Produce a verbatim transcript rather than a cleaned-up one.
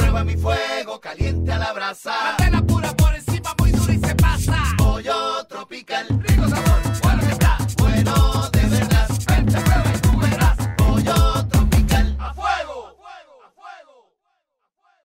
Prueba mi fuego caliente a la brasa. Candela pura